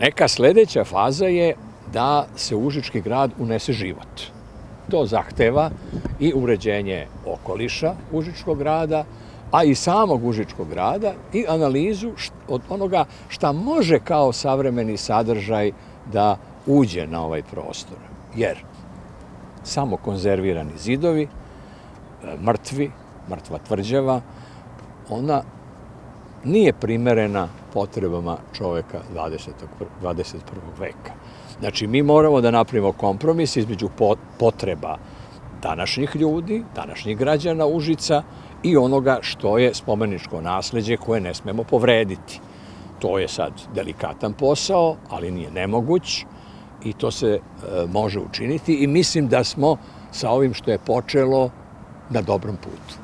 Neka sledeća faza je da se u Užički grad unese život. To zahteva i uređenje okoliša Užičkog grada, a i samog Užičkog grada i analizu od onoga šta može kao savremeni sadržaj da uđe na ovaj prostor. Jer samo konzervirani zidovi, mrtva tvrđava, ona nije primerena potrebama čoveka 21. veka. Znači, mi moramo da napravimo kompromis između potreba današnjih ljudi, današnjih građana Užica i onoga što je spomeničko nasleđe koje ne smemo povrediti. To je sad delikatan posao, ali nije nemoguć i to se može učiniti i mislim da smo sa ovim što je počelo na dobrom putu.